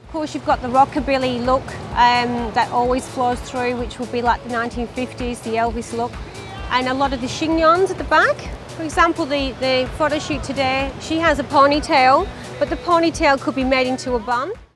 Of course, you've got the rockabilly look that always flows through, which would be like the 1950s, the Elvis look. And a lot of the chignons at the back. For example, the photo shoot today, she has a ponytail, but the ponytail could be made into a bun.